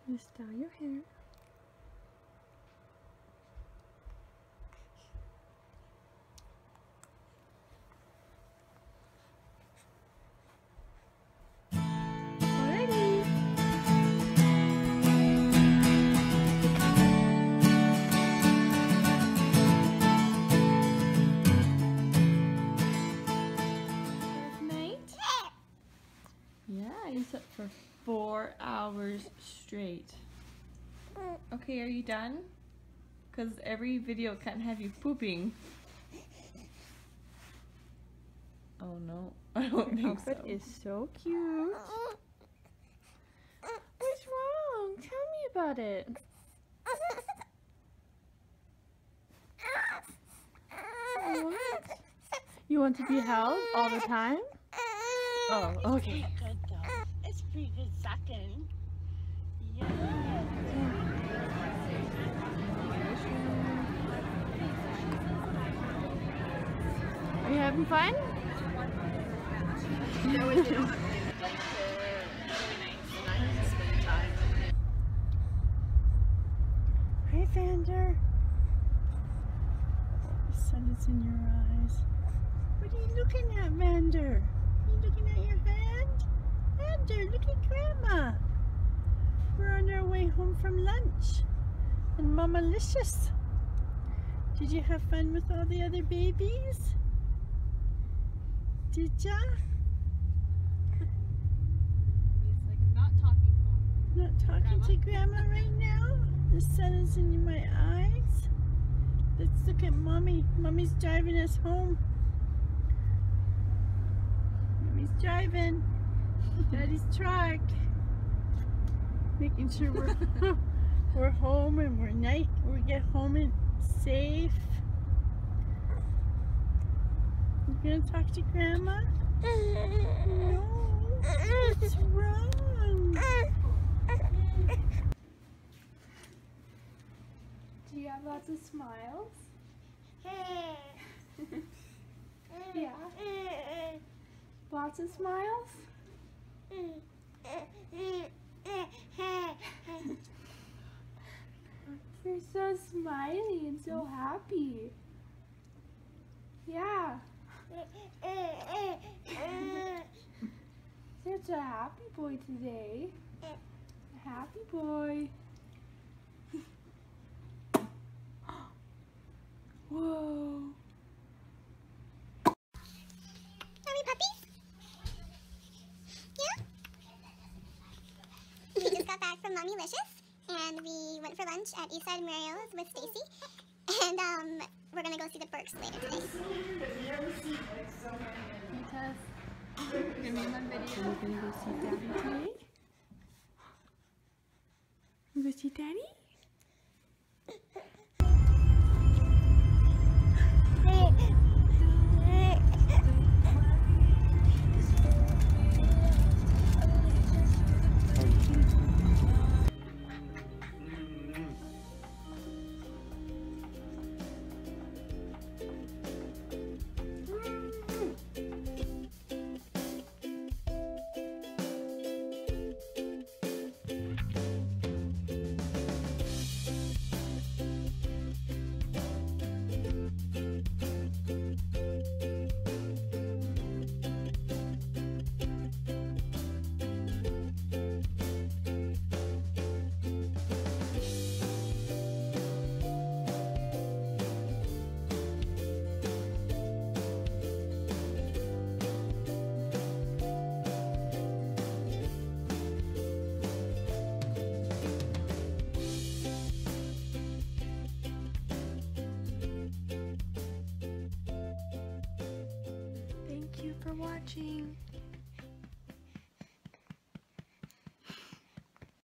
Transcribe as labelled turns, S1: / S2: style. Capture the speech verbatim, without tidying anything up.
S1: You style your hair. Alrighty. Good night. Yeah, you slept for four hours straight. Okay, are you done? Because every video can't have you pooping. Oh no, I don't think so. Your outfit is so cute. What's wrong? Tell me about it. What? You want to be held all the time? Oh, okay.
S2: Good though. It's pretty good sucking. Yeah.
S1: Are you having fun?
S2: That was it. Like to really nice spend time.
S3: Hi, Vander. The sun is in your eyes. What are you looking at, Vander? Are you looking at your hand? Vander, look at Grandma. We're on our way home from lunch. And Mama-licious. Did you have fun with all the other babies? Did ya?
S2: He's like not talking mom.
S3: Not talking
S2: Grandma?
S3: to Grandma right now? The sun is in my eyes. Let's look at Mommy. Mommy's driving us home. Mommy's driving. Daddy's truck. Making sure we're we're home and we're night. We get home and safe. You gonna talk to Grandma? No. What's wrong?
S1: Do you have lots of smiles? Yeah. Lots of smiles? You're so smiley and so happy. Yeah. Such a happy boy today. A happy boy. Whoa.
S4: Are we puppies? Yeah? We just got back from Mama-licious and we went for lunch at Eastside Mario's with Stacy. And um, we're gonna go see the Burks later today.
S1: Because you're gonna be in my video. We're gonna go see Daddy today. You go see Daddy? Thank you for watching.